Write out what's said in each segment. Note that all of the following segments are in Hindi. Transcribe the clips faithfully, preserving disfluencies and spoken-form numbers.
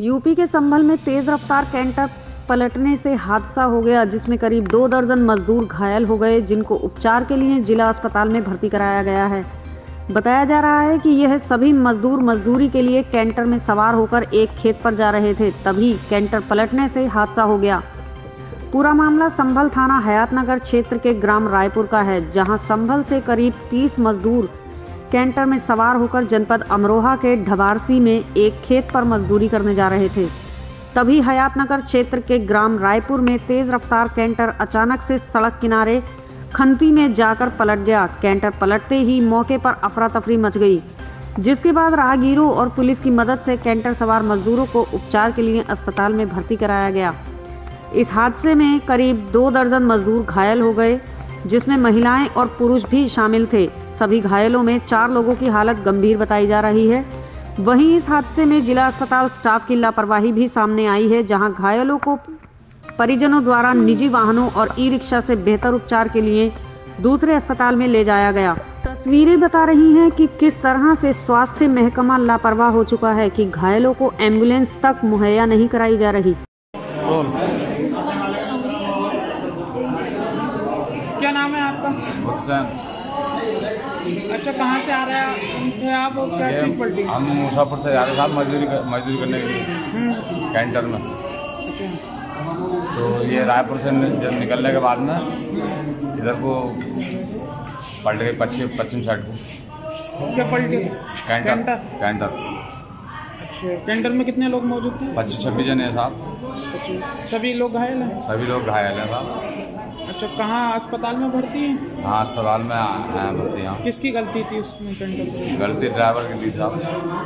यूपी के संभल में तेज रफ्तार कैंटर पलटने से हादसा हो गया, जिसमें करीब दो दर्जन मजदूर घायल हो गए, जिनको उपचार के लिए जिला अस्पताल में भर्ती कराया गया है। बताया जा रहा है कि यह सभी मजदूर मजदूरी के लिए कैंटर में सवार होकर एक खेत पर जा रहे थे, तभी कैंटर पलटने से हादसा हो गया। पूरा मामला संभल थाना हयातनगर क्षेत्र के ग्राम रायपुर का है, जहां संभल से करीब तीस मजदूर कैंटर में सवार होकर जनपद अमरोहा के ढबारसी में एक खेत पर मजदूरी करने जा रहे थे। तभी हयातनगर क्षेत्र के ग्राम रायपुर में तेज रफ्तार कैंटर अचानक से सड़क किनारे खंती में जाकर पलट गया। कैंटर पलटते ही मौके पर अफरा तफरी मच गई, जिसके बाद राहगीरों और पुलिस की मदद से कैंटर सवार मजदूरों को उपचार के लिए अस्पताल में भर्ती कराया गया। इस हादसे में करीब दो दर्जन मजदूर घायल हो गए, जिसमें महिलाएं और पुरुष भी शामिल थे। सभी घायलों में चार लोगों की हालत गंभीर बताई जा रही है। वहीं इस हादसे में जिला अस्पताल स्टाफ की लापरवाही भी सामने आई है, जहां घायलों को परिजनों द्वारा निजी वाहनों और ई रिक्शा से बेहतर उपचार के लिए दूसरे अस्पताल में ले जाया गया। तस्वीरें बता रही हैं कि किस तरह से स्वास्थ्य महकमा लापरवाह हो चुका है कि घायलों को एम्बुलेंस तक मुहैया नहीं कराई जा रही। क्या नाम है आपका? हुसैन। अच्छा, कहाँ से आ रहा है आप और क्या चीज़ पलटी? हम मुसाफिर से आ रहे साथ मजदूरी कर, मजदूरी करने के लिए कैंटर में। अच्छा। तो ये रायपुर से जब निकलने के बाद में इधर को पलट गई पश्चिम पश्चिम साइड को। क्या पलटी? कैंटर कैंटर अच्छा, कैंटर में कितने लोग मौजूद थे? पच्चीस छब्बीस जने हैं साहब। अच्छा, सभी लोग घायल हैं? सभी लोग घायल हैं साहब। अच्छा, कहाँ अस्पताल में भर्ती हैं? हाँ, अस्पताल में हैं भर्ती। यहाँ किसकी गलती थी उसमें? कैंटर गलती ड्राइवर की थी साहब।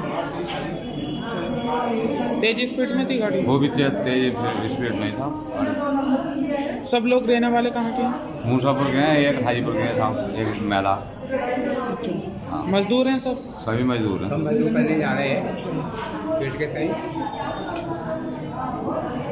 तेज स्पीड में थी गाड़ी? वो भी तेज स्पीड में ही साहब। सब लोग रहने वाले कहाँ के हैं? मुसाफिर के हैं, एक हाजीपुर के हैं साहब, एक मेला। हाँ। मजदूर हैं सब? सभी मजदूर हैं। सब मजदूर पहले जा रहे हैं पेट के सही।